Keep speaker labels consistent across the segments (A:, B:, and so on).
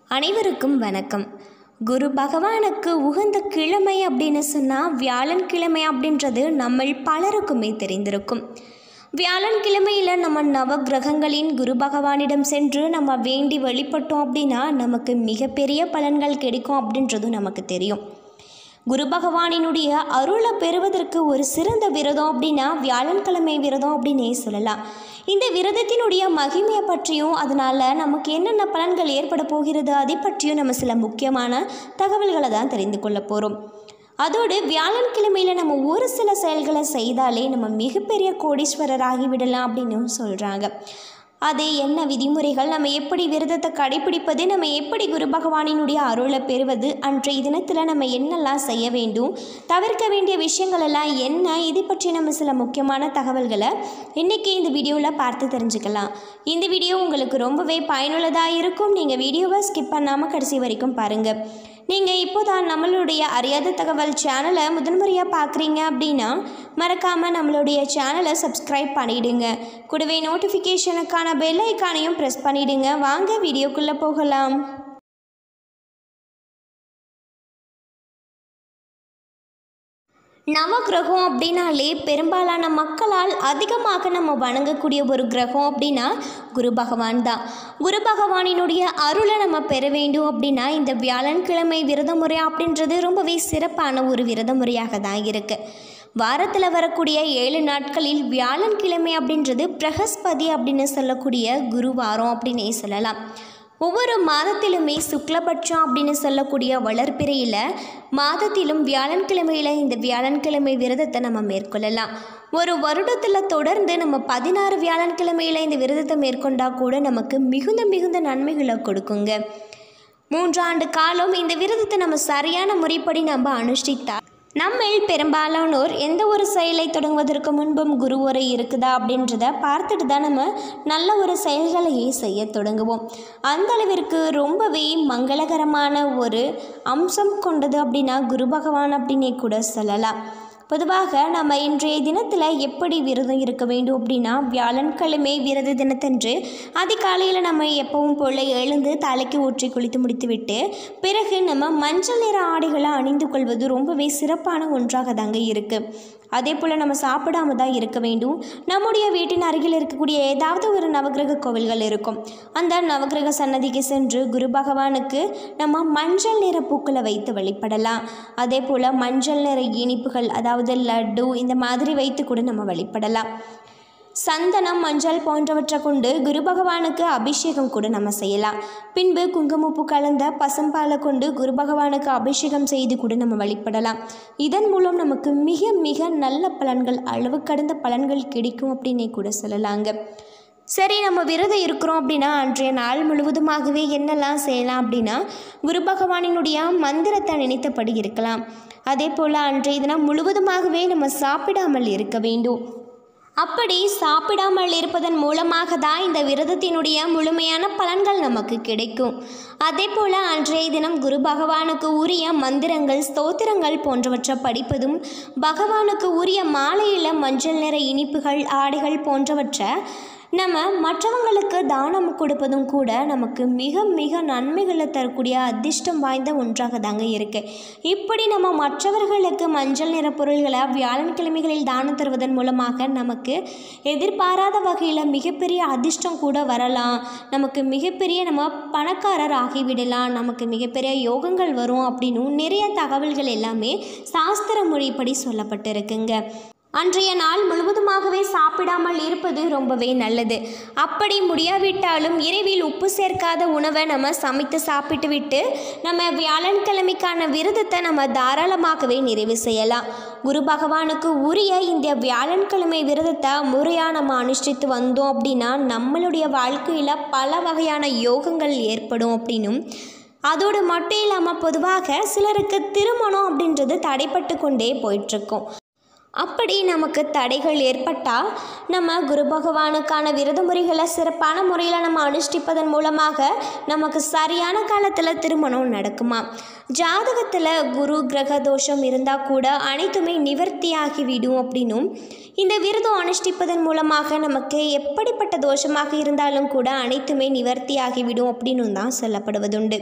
A: அனைவருக்கும் வணக்கம். குரு பகவானுக்கு உகந்த கிழமை அப்படின்னு சொன்னால் வியாழன்கிழமை அப்படின்றது நம்ம பலருக்குமே தெரிந்திருக்கும். வியாழன்கிழமையில் நம்ம நவ கிரகங்களின் குரு பகவானிடம் சென்று நம்ம வேண்டி வழிபட்டோம் அப்படின்னா நமக்கு மிகப்பெரிய பலன்கள் கிடைக்கும் அப்படின்றதும் நமக்கு தெரியும். குரு பகவானினுடைய அருளை பெறுவதற்கு ஒரு சிறந்த விரதம் அப்படின்னா வியாழன்கிழமை விரதம் அப்படின்னே சொல்லலாம். இந்த விரதத்தினுடைய மகிமையை பற்றியும் அதனால் நமக்கு என்னென்ன பலன்கள் ஏற்பட போகிறது அதை பற்றியும் நம்ம சில முக்கியமான தகவல்களை தான் தெரிந்து கொள்ள போகிறோம். அதோடு வியாழன்கிழமையில் நம்ம ஒரு சில செயல்களை செய்தாலே நம்ம மிகப்பெரிய கோடீஸ்வரர் ஆகிவிடலாம் அப்படின்னு சொல்கிறாங்க. அது என்ன விதிமுறைகள், நம்ம எப்படி விரதத்தை கடைபிடிப்பது, நம்ம எப்படி குரு பகவானினுடைய அருளை பெறுவது, அன்றைய தினத்தில் நம்ம என்னெல்லாம் செய்ய வேண்டும், தவிர்க்க வேண்டிய விஷயங்கள் எல்லாம் என்ன, இதை பற்றி நம்ம சில முக்கியமான தகவல்களை இன்றைக்கி இந்த வீடியோவில் பார்த்து தெரிஞ்சுக்கலாம். இந்த வீடியோ உங்களுக்கு ரொம்பவே பயனுள்ளதாக இருக்கும். நீங்கள் வீடியோவை ஸ்கிப் பண்ணாமல் கடைசி வரைக்கும் பாருங்கள். நீங்கள் இப்போ தான் நம்மளுடைய அறியாத தகவல் சேனலை முதன்முறையாக பார்க்குறீங்க அப்படின்னா மறக்காமல் நம்மளுடைய சேனலை சப்ஸ்கிரைப் பண்ணிவிடுங்க. கூடவே நோட்டிஃபிகேஷனுக்கான பெல் ஐக்கானையும் ப்ரெஸ் பண்ணிவிடுங்க. வாங்க வீடியோக்குள்ளே போகலாம். நவகிரகம் அப்படின்னாலே பெரும்பாலான மக்களால் அதிகமாக நம்ம வணங்கக்கூடிய ஒரு கிரகம் அப்படின்னா குரு பகவான் தான். குரு பகவானினுடைய அருளை நம்ம பெற வேண்டும் அப்படின்னா இந்த வியாழன்கிழமை விரத முறை அப்படின்றது ரொம்பவே சிறப்பான ஒரு விரத முறையாக தான் இருக்குது. வாரத்தில் வரக்கூடிய 7 நாட்களில் வியாழன்கிழமை அப்படின்றது பிரகஸ்பதி அப்படின்னு சொல்லக்கூடிய குருவாரம் அப்படின்னே சொல்லலாம். ஒவ்வொரு மாதத்திலுமே சுக்லபட்சம் அப்படின்னு சொல்லக்கூடிய வளர்பிறையில் மாதத்திலும் வியாழன்கிழமையில் இந்த வியாழன்கிழமை விரதத்தை நம்ம மேற்கொள்ளலாம். ஒரு வருடத்தில் தொடர்ந்து நம்ம 16 வியாழன்கிழமையில் இந்த விரதத்தை மேற்கொண்டால் கூட நமக்கு மிகுந்த நன்மைகளை கொடுக்குங்க. 3 ஆண்டு காலம் இந்த விரதத்தை நம்ம சரியான முறைப்படி நம்ம அனுஷ்டித்தால் நம்மில் பெரும்பாலானோர் எந்த ஒரு செயலை தொடங்குவதற்கு முன்பும் குரு உரை இருக்குதா அப்படின்றத பார்த்துட்டு தான் நம்ம நல்ல ஒரு செயல்களையே செய்ய தொடங்குவோம். அந்த அளவிற்கு ரொம்பவே மங்களகரமான ஒரு அம்சம் கொண்டது அப்படின்னா குரு பகவான் அப்படின்னே கூட சொல்லலாம். பொதுவாக நம்ம இன்றைய தினத்தில் எப்படி விரதம் இருக்க வேண்டும் அப்படின்னா வியாழன்கிழமை விரத தினத்தன்று அதிகாலையில் நம்ம எப்பவும் போல் எழுந்து தலைக்கு ஊற்றி குளித்து முடித்துவிட்டு பிறகு நம்ம மஞ்சள் நிற ஆடைகளை அணிந்து கொள்வது ரொம்பவே சிறப்பான ஒன்றாக தாங்க இருக்குது. அதே போல் நம்ம சாப்பிடாம தான் இருக்க வேண்டும். நம்முடைய வீட்டின் அருகில் இருக்கக்கூடிய ஏதாவது ஒரு நவகிரக கோவில்கள் இருக்கும். அந்த நவகிரக சன்னதிக்கு சென்று குரு பகவானுக்கு நம்ம மஞ்சள் நிற பூக்களை வைத்து வழிபடலாம். அதே போல் மஞ்சள் நிற இனிப்புகள் அதாவது லட்டு இந்த மாதிரி வைத்து கூட நம்ம வழிபடலாம். சந்தனம், மஞ்சள் போன்றவற்றை கொண்டு குரு பகவானுக்கு அபிஷேகம் கூட நம்ம செய்யலாம். பின்பு குங்குமப்பூ கலந்த பசும்பாலை கொண்டு குரு பகவானுக்கு அபிஷேகம் செய்து கூட நம்ம வழிபடலாம். இதன் மூலம் நமக்கு மிக நல்ல பலன்கள், அளவு கடந்த பலன்கள் கிடைக்கும் அப்படின்னே கூட சொல்லலாங்க. சரி, நம்ம விரதம் இருக்கிறோம் அப்படின்னா அன்றைய நாள் முழுவதுமாகவே என்னெல்லாம் செய்யலாம் அப்படின்னா குரு பகவானினுடைய மந்திரத்தை நினைத்தபடி இருக்கலாம். அதே போல் அன்றைய தினம் முழுவதுமாகவே நம்ம சாப்பிடாமல் இருக்க வேண்டும். அப்படி சாப்பிடாமல் இருப்பதன் மூலமாக தான் இந்த விரதத்தினுடைய முழுமையான பலன்கள் நமக்கு கிடைக்கும். அதே போல் அன்றைய தினம் குரு பகவானுக்கு உரிய மந்திரங்கள், ஸ்தோத்திரங்கள் போன்றவற்றை படிப்பதும் பகவானுக்கு உரிய மாலையில் மஞ்சள் நிற இனிப்புகள், ஆடைகள் போன்றவற்றை நம்ம மற்றவங்களுக்கு தானம் கொடுப்பதும் கூட நமக்கு மிக நன்மைகளை தரக்கூடிய அதிர்ஷ்டம் வாய்ந்த ஒன்றாக தாங்க இருக்குது. இப்படி நம்ம மற்றவர்களுக்கு மஞ்சள் நிற பொருள்களை வியாழன்கிழமைகளில் தானம் தருவதன் மூலமாக நமக்கு எதிர்பாராத வகையில் மிகப்பெரிய அதிர்ஷ்டம் கூட வரலாம். நமக்கு மிகப்பெரிய நம்ம பணக்காரர் ஆகிவிடலாம். நமக்கு மிகப்பெரிய யோகங்கள் வரும் அப்படின்னு நிறைய தகவல்கள் எல்லாமே சாஸ்திர முறைப்படி சொல்லப்பட்டிருக்குங்க. அன்றைய நாள் முழுவதுமாகவே சாப்பிடாமல் இருப்பது ரொம்பவே நல்லது. அப்படி முடியாவிட்டாலும் இரவில் உப்பு சேர்க்காத உணவை நம்ம சமைத்து சாப்பிட்டு விட்டு நம்ம வியாழன்கிழமைக்கான விரதத்தை நம்ம தாராளமாகவே நிறைவு செய்யலாம். குரு பகவானுக்கு உரிய இந்த வியாழன்கிழமை விரதத்தை முறையாக நம்ம அனுஷ்டித்து வந்தோம் அப்படின்னா நம்மளுடைய வாழ்க்கையில் பல வகையான யோகங்கள் ஏற்படும் அப்படின்னும், அதோடு மட்டும் இல்லாமல் பொதுவாக சிலருக்கு திருமணம் அப்படின்றது தடைப்பட்டு கொண்டே போயிட்டுருக்கும். அப்படி நமக்கு தடைகள் ஏற்பட்டால் நம்ம குரு பகவானுக்கான விரத முறைகளை சிறப்பான முறையில் நம்ம அனுஷ்டிப்பதன் மூலமாக நமக்கு சரியான காலத்தில் திருமணம் நடக்குமா. ஜாதகத்தில் குரு கிரக தோஷம் இருந்தால் கூட அனைத்துமே நிவர்த்தியாகிவிடும் அப்படின்னும், இந்த விரதம் அனுஷ்டிப்பதன் மூலமாக நமக்கு எப்படிப்பட்ட தோஷமாக இருந்தாலும் கூட அனைத்துமே நிவர்த்தியாகிவிடும் அப்படின்னு தான் சொல்லப்படுவதுண்டு.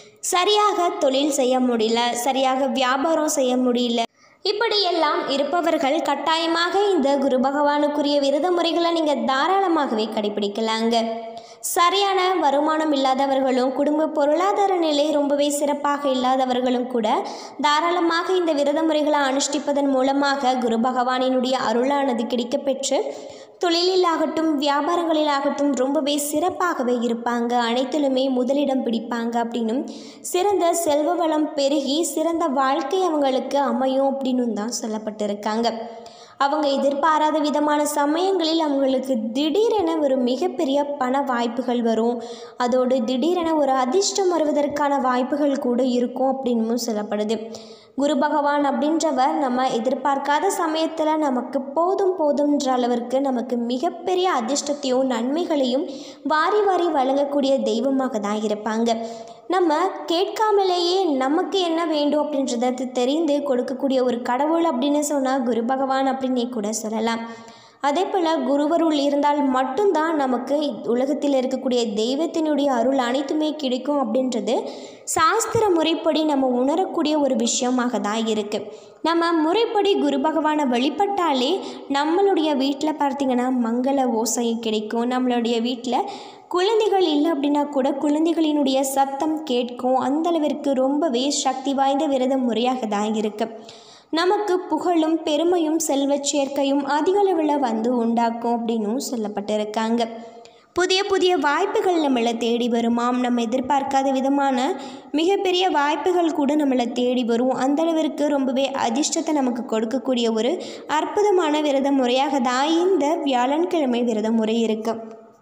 A: சரியாக தொழில் செய்ய முடியல, சரியாக வியாபாரம் செய்ய முடியல, இப்படியெல்லாம் இருப்பவர்கள் கட்டாயமாக இந்த குரு பகவானுக்குரிய விரத முறைகளை நீங்கள் தாராளமாகவே கடைபிடிக்கலாங்க. சரியான வருமானம் இல்லாதவர்களும் குடும்ப பொருளாதார நிலை ரொம்பவே சிறப்பாக இல்லாதவர்களும் கூட தாராளமாக இந்த விரத முறைகளை அனுஷ்டிப்பதன் மூலமாக குரு பகவானினுடைய அருளானது கிடைக்கப்பெற்று தொழிலிலாகட்டும் வியாபாரங்களிலாகட்டும் ரொம்பவே சிறப்பாகவே இருப்பாங்க, அனைத்திலுமே முதலிடம் பிடிப்பாங்க அப்படின்னும், சிறந்த செல்வ வளம் பெருகி சிறந்த வாழ்க்கை அவங்களுக்கு அமையும் அப்படின்னு தான் சொல்லப்பட்டிருக்காங்க. அவங்க எதிர்பாராத விதமான சமயங்களில் அவங்களுக்கு திடீரென ஒரு மிகப்பெரிய பண வாய்ப்புகள் வரும், அதோடு திடீரென ஒரு அதிர்ஷ்டம் வருவதற்கான வாய்ப்புகள் கூட இருக்கும் அப்படின்னு சொல்லப்படுது. குரு பகவான் அப்படின்றவர் நம்ம எதிர்பார்க்காத சமயத்தில் நமக்கு போதும்ன்ற அளவிற்கு நமக்கு மிகப்பெரிய அதிர்ஷ்டத்தையும் நன்மைகளையும் வாரி வாரி வழங்கக்கூடிய தெய்வமாக தான் இருப்பாங்க. நம்ம கேட்காமலேயே நமக்கு என்ன வேண்டும் அப்படின்றத தெரிந்து கொடுக்கக்கூடிய ஒரு கடவுள் அப்படின்னு சொன்னால் குரு பகவான் அப்படின்னே கூட சொல்லலாம். அதே போல் குருவருள் இருந்தால் மட்டும்தான் நமக்கு உலகத்தில் இருக்கக்கூடிய தெய்வத்தினுடைய அருள் அனைத்துமே கிடைக்கும் அப்படின்றது சாஸ்திர முறைப்படி நம்ம உணரக்கூடிய ஒரு விஷயமாக தான் இருக்குது. நம்ம முறைப்படி குரு பகவானை வழிபட்டாலே நம்மளுடைய வீட்டில் பார்த்திங்கன்னா மங்கள ஓசை கிடைக்கும். நம்மளுடைய வீட்டில் குழந்தைகள் இல்லை அப்படின்னா கூட குழந்தைகளினுடைய சத்தம் கேட்கும். அந்தளவிற்கு ரொம்பவே சக்தி வாய்ந்த விரத முறையாக தான் இருக்குது. நமக்கு புகழும் பெருமையும் செல்வ சேர்க்கையும் அதிக அளவில் வந்து உண்டாக்கும் அப்படின்னும் சொல்லப்பட்டிருக்காங்க. புதிய புதிய வாய்ப்புகள் நம்மளை தேடி வருமாம். நம்ம எதிர்பார்க்காத விதமான மிகப்பெரிய வாய்ப்புகள் கூட நம்மளை தேடி வரும். அந்தளவிற்கு ரொம்பவே அதிர்ஷ்டத்தை நமக்கு கொடுக்கக்கூடிய ஒரு அற்புதமான விரத முறையாக தான் இந்த வியாழன்கிழமை விரத முறை இருக்குது.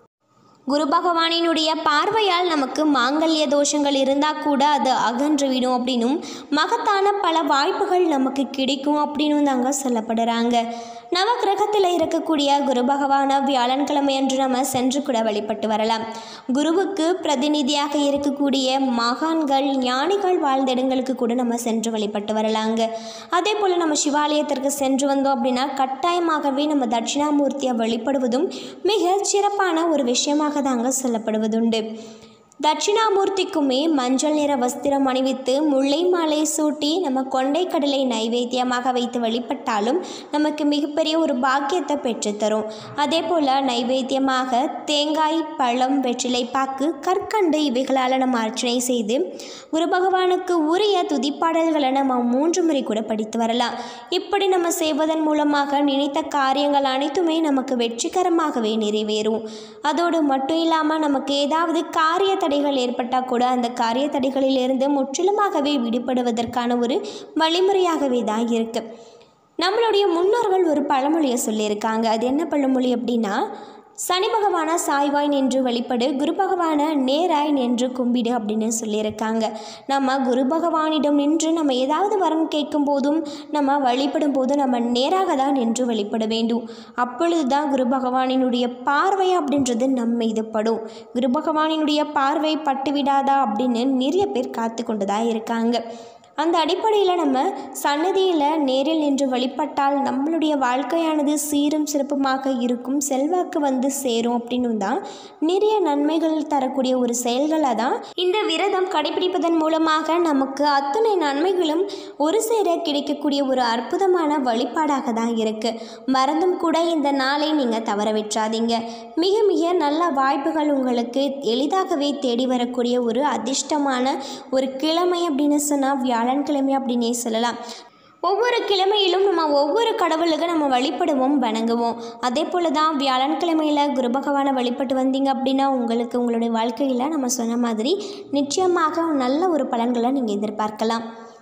A: குரு பகவானினுடைய பார்வையால் நமக்கு மாங்கல்ய தோஷங்கள் இருந்தால் கூட அது அகன்றுவிடும் அப்படின்னும், மகத்தான பல வாய்ப்புகள் நமக்கு கிடைக்கும் அப்படின்னும் தாங்க சொல்லப்படுறாங்க. நவகிரகத்தில் இருக்கக்கூடிய குரு பகவானை வியாழன்கிழமை அன்று நம்ம சென்று கூட வழிபட்டு வரலாம். குருவுக்கு பிரதிநிதியாக இருக்கக்கூடிய மகான்கள் ஞானிகள் வாழ்ந்த இடங்களுக்கு கூட நம்ம சென்று வழிபட்டு வரலாங்க. அதே போல் நம்ம சிவாலயத்திற்கு சென்று வந்தோம் அப்படின்னா கட்டாயமாகவே நம்ம தட்சிணாமூர்த்தியை வழிபடுவதும் மிக சிறப்பான ஒரு விஷயமாக தாங்க சொல்லப்படுவதுண்டு. தட்சிணாமூர்த்திக்குமே மஞ்சள் நிற வஸ்திரம் அணிவித்து முல்லை மாலை சூட்டி நம்ம கொண்டை கடலை நைவேத்தியமாக வைத்து வழிபட்டாலும் நமக்கு மிகப்பெரிய ஒரு பாக்கியத்தை பெற்றுத்தரும். அதே போல் நைவேத்தியமாக தேங்காய், பழம், வெற்றிலை பாக்கு, கற்கண்டு இவைகளால் நம்ம அர்ச்சனை செய்து குரு பகவானுக்கு உரிய துதிப்பாடல்களை நம்ம 3 முறை கூட படித்து வரலாம். இப்படி நம்ம செய்வதன் மூலமாக நினைத்த காரியங்கள் அனைத்துமே நமக்கு வெற்றிகரமாகவே நிறைவேறும். அதோடு மட்டும் இல்லாமல் நமக்கு ஏதாவது காரிய தடைகள் ஏற்பட்டால் கூட அந்த காரிய தடைகளிலிருந்து முற்றிலுமாகவே விடுபடுவதற்கான ஒரு வழிமுறையாகவே தான் இருக்குது. நம்மளுடைய முன்னோர்கள் ஒரு பழமொழியை சொல்லியிருக்காங்க. அது என்ன பழமொழி அப்படின்னா, சனி பகவான சாய்வாய் நின்று வழிபடு, குரு பகவான நேராய் நின்று கும்பிடு அப்படின்னு சொல்லியிருக்காங்க. நம்ம குரு பகவானிடம் நின்று நம்ம ஏதாவது வரம் கேட்கும் போதும் நம்ம வழிபடும் போதும் நம்ம நேராக தான் நின்று வழிபட வேண்டும். அப்பொழுது தான் குரு பகவானினுடைய பார்வை அப்படின்றது நம்ம மீது படும். குரு பகவானினுடைய பார்வை பட்டுவிடாதா அப்படின்னு நிறைய பேர் காத்து கொண்டு தான் இருக்காங்க. அந்த அடிப்படையில் நம்ம சன்னதியில் நேரில் நின்று வழிபட்டால் நம்மளுடைய வாழ்க்கையானது சீரும் சிறப்புமாக இருக்கும், செல்வாக்கு வந்து சேரும் அப்படின்னு தான் நிறைய நன்மைகள் தரக்கூடிய ஒரு செயல்களாக தான் இந்த விரதம் கடைபிடிப்பதன் மூலமாக நமக்கு அத்தனை நன்மைகளும் ஒரு சேர கிடைக்கக்கூடிய ஒரு அற்புதமான வழிபாடாக தான் இருக்குது. மறந்தும் கூட இந்த நாளை நீங்கள் தவற விட்டுறாதீங்க. மிக மிக நல்ல வாய்ப்புகள் உங்களுக்கு எளிதாகவே தேடி வரக்கூடிய ஒரு அதிர்ஷ்டமான ஒரு கிழமை அப்படின்னு சொன்னால் வியாழன்கிழமை அப்படின்னே சொல்லலாம். ஒவ்வொரு கிழமையிலும் நம்ம ஒவ்வொரு கடவுளுக்கு நம்ம வழிபடுவோம், வணங்குவோம். அதே போல் தான் வியாழன்கிழமையில் குரு பகவானை வழிபட்டு வந்தீங்க அப்படின்னா உங்களுக்கு உங்களுடைய வாழ்க்கையில் நம்ம சொன்ன மாதிரி நிச்சயமாக நல்ல ஒரு பலன்களை நீங்கள் எதிர்பார்க்கலாம்.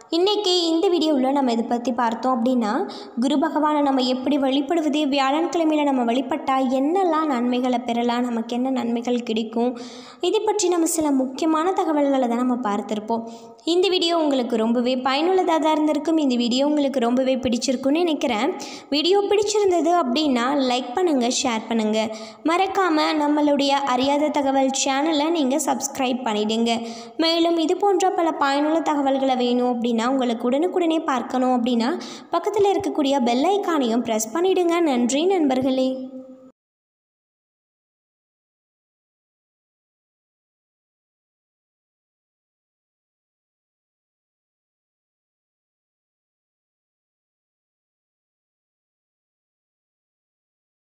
A: இன்றைக்கி இந்த வீடியோவில் நம்ம இதை பற்றி பார்த்தோம் அப்படின்னா, குரு பகவானை நம்ம எப்படி வழிபடுவது, வியாழன்கிழமையில் நம்ம வழிபட்டால் என்னெல்லாம் நன்மைகளை பெறலாம், நமக்கு என்ன நன்மைகள் கிடைக்கும், இதை பற்றி நம்ம சில முக்கியமான தகவல்களை தான் நம்ம பார்த்துருப்போம். இந்த வீடியோ உங்களுக்கு ரொம்பவே பயனுள்ளதாக தான் இருந்திருக்கும். இந்த வீடியோ உங்களுக்கு ரொம்பவே பிடிச்சிருக்குன்னு நினைக்கிறேன். வீடியோ பிடிச்சிருந்தது அப்படின்னா லைக் பண்ணுங்கள், ஷேர் பண்ணுங்கள். மறக்காமல் நம்மளுடைய அறியாத தகவல் சேனலை நீங்கள் சப்ஸ்கிரைப் பண்ணிவிடுங்க. மேலும் இது போன்ற பல பயனுள்ள தகவல்களை வேணும் அப்படின்னா, உங்களுக்கு உடனுக்குடனே பார்க்கணும் அப்படின்னா பக்கத்தில் இருக்கக்கூடிய பெல் ஐக்கானையும் ப்ரெஸ் பண்ணிவிடுங்க. நன்றி நண்பர்களே.